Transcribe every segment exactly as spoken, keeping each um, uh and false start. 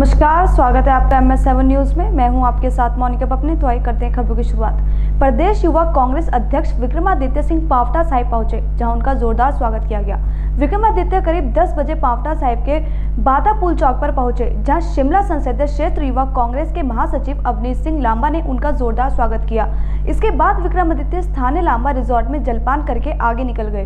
नमस्कार, स्वागत है आपका एम एस सेवन न्यूज में। मैं हूं आपके साथ मोनिका पपनी। तो आइए करते हैं खबरों की शुरुआत। प्रदेश युवा कांग्रेस अध्यक्ष विक्रमादित्य सिंह पावटा साहिब पहुंचे, जहां उनका जोरदार स्वागत किया गया। विक्रमादित्य करीब दस बजे पावटा साहिब के बाता पुल चौक पर पहुंचे, जहां शिमला संसदीय क्षेत्र युवा कांग्रेस के महासचिव अवनीश सिंह लांबा ने उनका जोरदार स्वागत किया। इसके बाद विक्रमादित्य स्थानीय लांबा रिजॉर्ट में जलपान करके आगे निकल गए।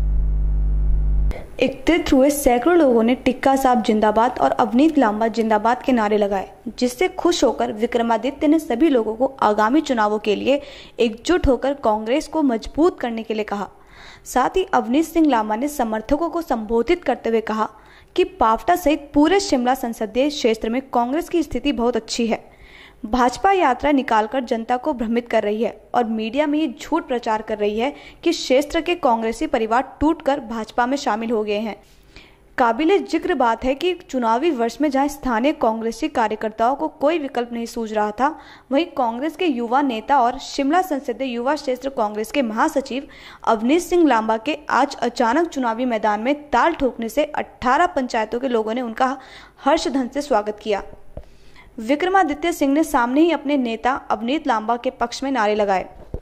एकत्रित हुए सैकड़ों लोगों ने टिक्का साहब जिंदाबाद और अवनीश लांबा जिंदाबाद के नारे लगाए, जिससे खुश होकर विक्रमादित्य ने सभी लोगों को आगामी चुनावों के लिए एकजुट होकर कांग्रेस को मजबूत करने के लिए कहा। साथ ही अवनीश सिंह लांबा ने समर्थकों को संबोधित करते हुए कहा कि पावटा सहित पूरे शिमला संसदीय क्षेत्र में कांग्रेस की स्थिति बहुत अच्छी है। भाजपा यात्रा निकालकर जनता को भ्रमित कर रही है और मीडिया में ये झूठ प्रचार कर रही है कि क्षेत्र के कांग्रेसी परिवार टूटकर भाजपा में शामिल हो गए हैं। काबिले जिक्र बात है कि चुनावी वर्ष में जहां स्थानीय कांग्रेसी कार्यकर्ताओं को कोई विकल्प नहीं सूझ रहा था, वहीं कांग्रेस के युवा नेता और शिमला संसदीय युवा क्षेत्र कांग्रेस के महासचिव अवनीश सिंह लांबा के आज अचानक चुनावी मैदान में ताल ठोकने से अठारह पंचायतों के लोगों ने उनका हर्षध्वनि से स्वागत किया। विक्रमादित्य सिंह ने सामने ही अपने नेता अवनीश लांबा के पक्ष में नारे लगाए।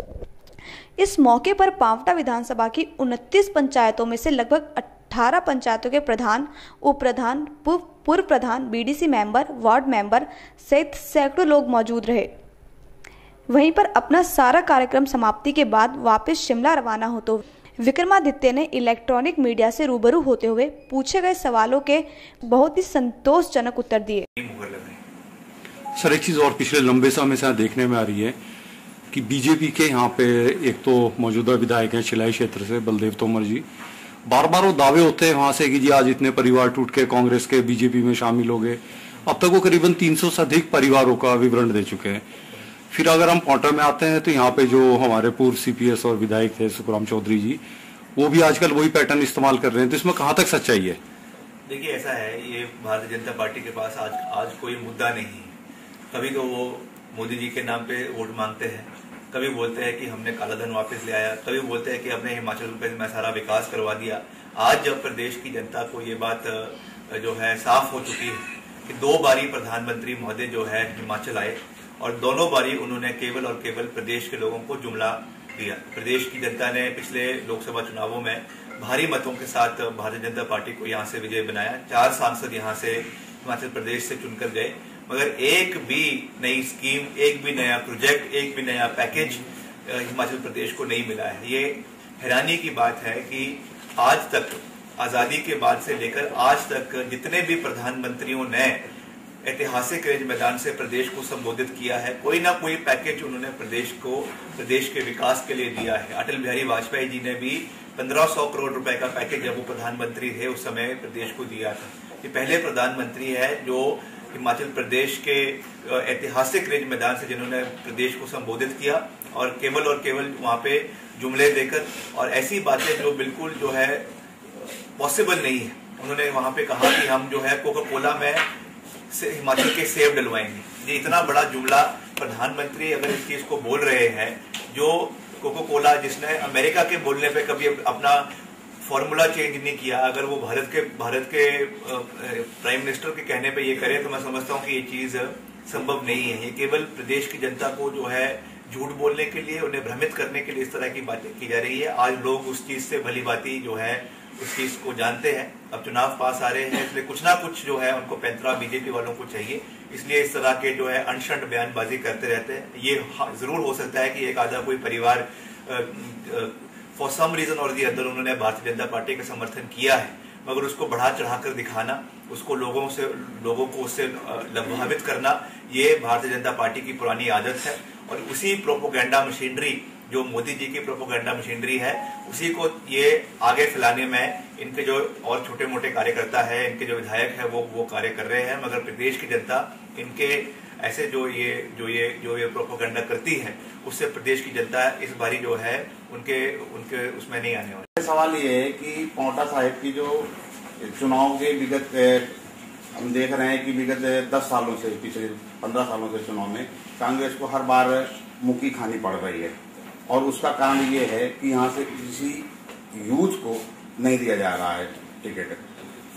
इस मौके पर पावटा विधानसभा की उनतीस पंचायतों में से लगभग अठारह पंचायतों के प्रधान, उप प्रधान, पूर्व प्रधान, बीडीसी मेंबर, वार्ड मेंबर सहित सैकड़ों लोग मौजूद रहे। वहीं पर अपना सारा कार्यक्रम समाप्ति के बाद वापस शिमला रवाना होते हुए विक्रमादित्य ने इलेक्ट्रॉनिक मीडिया से रूबरू होते हुए पूछे गए सवालों के बहुत ही संतोषजनक उत्तर दिए। सर, एक चीज और पिछले लंबे समय से देखने में आ रही है कि बीजेपी के यहाँ पे एक तो मौजूदा विधायक हैं शिलाई क्षेत्र से बलदेव तोमर जी, बार बार वो दावे होते हैं वहां से कि जी आज इतने परिवार टूट के कांग्रेस के बीजेपी में शामिल हो गए। अब तक वो करीबन तीन सौ से अधिक परिवारों का विवरण दे चुके हैं। फिर अगर हम पावटा में आते हैं तो यहाँ पे जो हमारे पूर्व सीपीएस और विधायक थे सुखराम चौधरी जी, वो भी आजकल वही पैटर्न इस्तेमाल कर रहे हैं। तो इसमें कहाँ तक सच्चाई है? देखिए, ऐसा है, ये भारतीय जनता पार्टी के पास आज आज कोई मुद्दा नहीं है। कभी तो वो मोदी जी के नाम पे वोट मांगते हैं, कभी बोलते हैं कि हमने काला धन वापस ले आया, कभी बोलते हैं कि हमने हिमाचल प्रदेश में सारा विकास करवा दिया। आज जब प्रदेश की जनता को ये बात जो है साफ हो चुकी है कि दो बारी प्रधानमंत्री महोदय जो है हिमाचल आए और दोनों बारी उन्होंने केवल और केवल प्रदेश के लोगों को जुमला दिया। प्रदेश की जनता ने पिछले लोकसभा चुनावों में भारी मतों के साथ भारतीय जनता पार्टी को यहाँ से विजय बनाया। चार सांसद यहाँ से हिमाचल प्रदेश से चुनकर गए, मगर एक भी नई स्कीम, एक भी नया प्रोजेक्ट, एक भी नया पैकेज हिमाचल प्रदेश को नहीं मिला है। ये हैरानी की बात है कि आज तक, आजादी के बाद से लेकर आज तक जितने भी प्रधानमंत्रियों ने ऐतिहासिक रेंज मैदान से प्रदेश को संबोधित किया है, कोई ना कोई पैकेज उन्होंने प्रदेश को, प्रदेश के विकास के लिए दिया है। अटल बिहारी वाजपेयी जी ने भी पंद्रह सौ करोड़ रुपए का पैकेज जब वो प्रधानमंत्री थे उस समय प्रदेश को दिया था। ये पहले प्रधानमंत्री है जो हिमाचल प्रदेश के ऐतिहासिक रेंज मैदान से जिन्होंने प्रदेश को संबोधित किया और केवल और केवल वहां पे जुमले देकर और ऐसी बातें जो बिल्कुल जो है पॉसिबल नहीं है। उन्होंने वहां पे कहा कि हम जो है कोका कोला में से हिमाचल के सेब डलवाएंगे। ये इतना बड़ा जुमला प्रधानमंत्री अगर इस चीज को बोल रहे हैं, जो कोका कोला जिसने अमेरिका के बोलने पे कभी अपना फॉर्मूला चेंज नहीं किया, अगर वो भारत के भारत के प्राइम मिनिस्टर के कहने पे ये करे तो मैं समझता हूँ कि ये चीज संभव नहीं है। ये केवल प्रदेश की जनता को जो है झूठ बोलने के लिए, उन्हें भ्रमित करने के लिए इस तरह की बातें की जा रही है। आज लोग उस चीज से भली भांति जो है उस चीज को जानते हैं। अब चुनाव पास आ रहे हैं, इसलिए कुछ ना कुछ जो है उनको पैंतरा बीजेपी वालों को चाहिए, इसलिए इस तरह के जो है अनशंट बयानबाजी करते रहते हैं। ये जरूर हो सकता है कि एक आधा कोई परिवार फॉर सम रीजन और दी अदर उन्होंने भारतीय जनता पार्टी का समर्थन किया है, मगर उसको बढ़ा चढ़ाकर दिखाना, उसको लोगों से लोगों को उससे लाभान्वित करना, ये भारतीय जनता पार्टी की पुरानी आदत है। और उसी प्रोपोगेंडा मशीनरी जो मोदी जी की प्रोपोगेंडा मशीनरी है, उसी को ये आगे फैलाने में इनके जो और छोटे मोटे कार्यकर्ता है, इनके जो विधायक है वो वो कार्य कर रहे हैं। मगर प्रदेश की जनता इनके ऐसे जो ये जो ये जो ये प्रोपोगेंडा करती है, उससे प्रदेश की जनता इस बारी जो है उनके उनके उसमें नहीं आने वाली। सवाल ये है कि पावटा साहिब की जो चुनाव के विगत हम देख रहे हैं कि विगत दस सालों से, पिछले पंद्रह सालों से चुनाव में कांग्रेस को हर बार मुक्की खानी पड़ रही है और उसका कारण ये है कि यहाँ से किसी यूथ को नहीं दिया जा रहा है टिकट।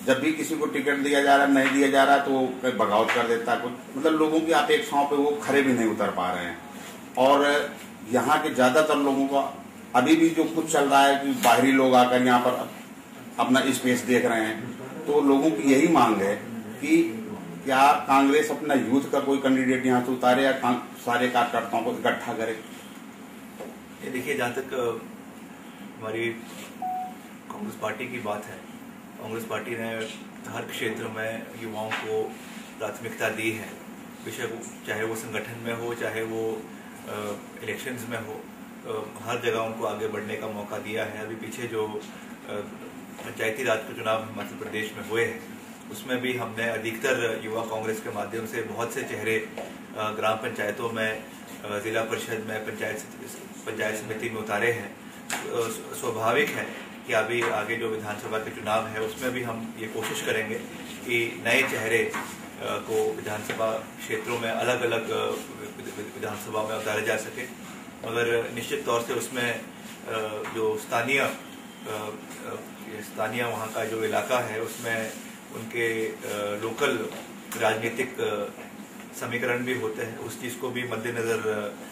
जब भी किसी को टिकट दिया जा रहा है, नहीं दिया जा रहा तो वो बगावत कर देता है कुछ, मतलब लोगों की अपेक्षाओं पे वो खरे भी नहीं उतर पा रहे हैं। और यहाँ के ज्यादातर लोगों को अभी भी जो कुछ चल रहा है कि बाहरी लोग आकर यहाँ पर अपना स्पेस देख रहे हैं, तो लोगों की यही मांग है कि क्या कांग्रेस अपना यूथ का कोई कैंडिडेट यहाँ से उतारे या सारे कार्यकर्ताओं को इकट्ठा करे। ये देखिए, जहाँ तक हमारी कांग्रेस पार्टी की बात है, कांग्रेस पार्टी ने हर क्षेत्र में युवाओं को प्राथमिकता दी है, बेशक चाहे वो संगठन में हो, चाहे वो इलेक्शंस में हो, हर जगह उनको आगे बढ़ने का मौका दिया है। अभी पीछे जो पंचायती राज के चुनाव हिमाचल प्रदेश में हुए हैं, उसमें भी हमने अधिकतर युवा कांग्रेस के माध्यम से बहुत से चेहरे ग्राम पंचायतों में, जिला परिषद में, पंचायत पंचायत समिति में उतारे हैं। स्वाभाविक है कि अभी आगे जो विधानसभा के चुनाव है उसमें भी हम ये कोशिश करेंगे कि नए चेहरे को विधानसभा क्षेत्रों में, अलग अलग विधानसभा में उतारा जा सके, मगर निश्चित तौर से उसमें जो स्थानीय स्थानीय वहाँ का जो इलाका है उसमें उनके लोकल राजनीतिक समीकरण भी होते हैं, उस चीज़ को भी मद्देनजर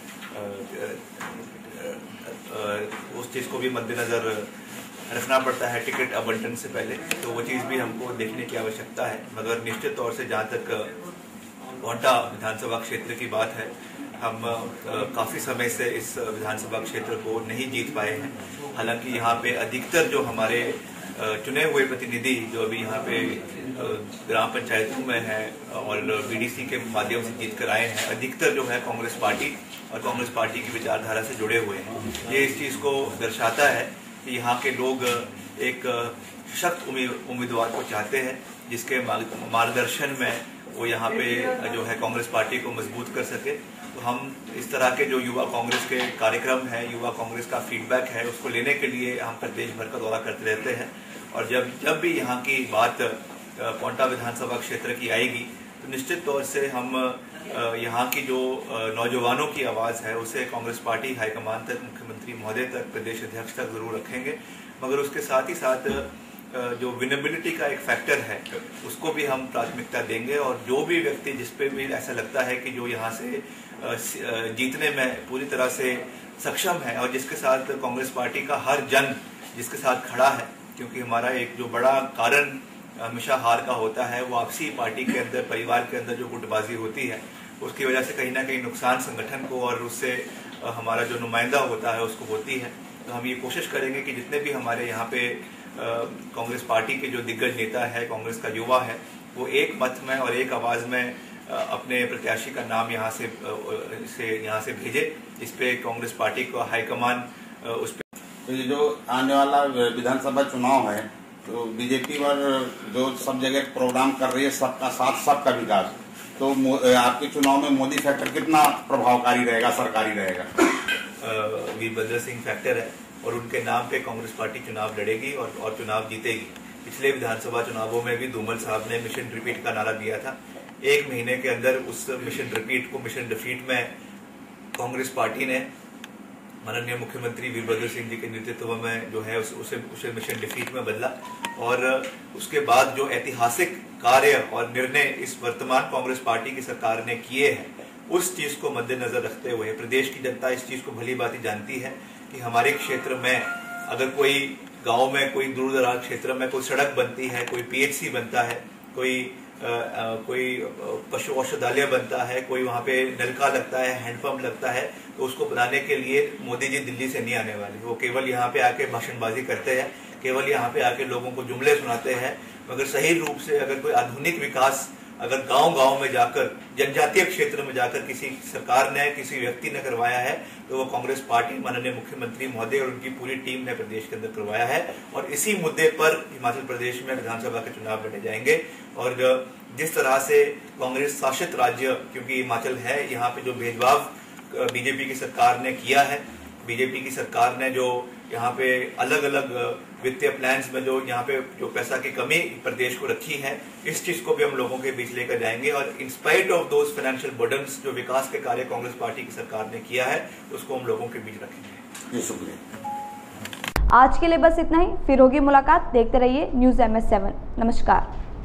उस चीज़ को भी मद्देनजर रखना पड़ता है टिकट आवंटन से पहले, तो वो चीज़ भी हमको देखने की आवश्यकता है। मगर निश्चित तौर से जहाँ तक कोंटा विधानसभा क्षेत्र की बात है, हम काफ़ी समय से इस विधानसभा क्षेत्र को नहीं जीत पाए हैं। हालांकि यहाँ पे अधिकतर जो हमारे चुने हुए प्रतिनिधि जो अभी यहाँ पे ग्राम पंचायतों में है और बीडीसी के माध्यम से जीत कर आए हैं, अधिकतर जो है कांग्रेस पार्टी और कांग्रेस पार्टी की विचारधारा से जुड़े हुए हैं। ये इस चीज़ को दर्शाता है कि यहाँ के लोग एक सख्त उम्मीदवार को चाहते हैं, जिसके मार्गदर्शन में वो यहाँ पे जो है कांग्रेस पार्टी को मजबूत कर सके। तो हम इस तरह के जो युवा कांग्रेस के कार्यक्रम है, युवा कांग्रेस का फीडबैक है, उसको लेने के लिए हम प्रदेश भर का दौरा करते रहते हैं। और जब जब भी यहाँ की बात कोंटा विधानसभा क्षेत्र की आएगी तो निश्चित तौर से हम यहाँ की जो नौजवानों की आवाज़ है उसे कांग्रेस पार्टी हाईकमान तक, मुख्यमंत्री महोदय तक, प्रदेश अध्यक्ष तक जरूर रखेंगे। मगर उसके साथ ही साथ जो विनेबिलिटी का एक फैक्टर है उसको भी हम प्राथमिकता देंगे। और जो भी व्यक्ति, जिस पे भी ऐसा लगता है कि जो यहाँ से जीतने में पूरी तरह से सक्षम है और जिसके साथ कांग्रेस पार्टी का हर जन जिसके साथ खड़ा है, क्योंकि हमारा एक जो बड़ा कारण हमेशा हार का होता है वो आपसी पार्टी के अंदर, परिवार के अंदर जो गुटबाजी होती है, उसकी वजह से कहीं ना कहीं नुकसान संगठन को और उससे हमारा जो नुमाइंदा होता है उसको होती है। तो हम ये कोशिश करेंगे कि जितने भी हमारे यहाँ पे कांग्रेस पार्टी के जो दिग्गज नेता है, कांग्रेस का युवा है, वो एक मत में और एक आवाज़ में अपने प्रत्याशी का नाम यहाँ से से यहाँ से भेजे। इस पे कांग्रेस पार्टी को हाईकमान उस पे तो ये जो आने वाला विधानसभा चुनाव है तो बीजेपी पर जो सब जगह प्रोग्राम कर रही है, सबका साथ सबका विकास, तो आपके चुनाव में मोदी फैक्टर कितना प्रभावकारी रहेगा, सरकारी रहेगा? वीरभद्र सिंह फैक्टर है और उनके नाम पे कांग्रेस पार्टी चुनाव लड़ेगी और, और चुनाव जीतेगी। पिछले विधानसभा चुनावों में भी धूमल साहब ने मिशन रिपीट का नारा दिया था। एक महीने के अंदर उस मिशन रिपीट को मिशन डिफीट में कांग्रेस पार्टी ने माननीय मुख्यमंत्री वीरभद्र सिंह जी के नेतृत्व में जो है उस, उसे उसे मिशन डिफीट में बदला। और उसके बाद जो ऐतिहासिक कार्य और निर्णय इस वर्तमान कांग्रेस पार्टी की सरकार ने किए हैं, उस चीज को मद्देनजर रखते हुए प्रदेश की जनता इस चीज को भली भांति जानती है कि हमारे क्षेत्र में अगर कोई गांव में, कोई दूर दराज क्षेत्र में कोई सड़क बनती है, कोई पीएचसी बनता है, कोई आ, आ, कोई पशु औषधालय बनता है, कोई वहाँ पे नलका लगता है, हैंडपंप लगता है, तो उसको बनाने के लिए मोदी जी दिल्ली से नहीं आने वाले। वो केवल यहाँ पे आके भाषणबाजी करते हैं, केवल यहाँ पे आके लोगों को जुमले सुनाते हैं। मगर सही रूप से अगर कोई आधुनिक विकास अगर गांव गांव में जाकर, जनजातीय क्षेत्र में जाकर किसी सरकार ने, किसी व्यक्ति ने करवाया है तो वो कांग्रेस पार्टी, माननीय मुख्यमंत्री महोदय और उनकी पूरी टीम ने प्रदेश के अंदर करवाया है। और इसी मुद्दे पर हिमाचल प्रदेश में विधानसभा के चुनाव लड़े जाएंगे। और जिस तरह से कांग्रेस शासित राज्य, क्योंकि हिमाचल है, यहाँ पे जो भेदभाव बीजेपी की सरकार ने किया है, बीजेपी की सरकार ने जो यहाँ पे अलग अलग वित्तीय प्लान्स में जो यहाँ पे जो पैसा की कमी प्रदेश को रखी है, इस चीज को भी हम लोगों के बीच लेकर जाएंगे। और in spite of those financial burdens, जो विकास के कार्य कांग्रेस पार्टी की सरकार ने किया है, उसको हम लोगों के बीच रखेंगे। शुक्रिया। आज के लिए बस इतना ही, फिर होगी मुलाकात। देखते रहिए न्यूज़ एम एस सेवन। नमस्कार।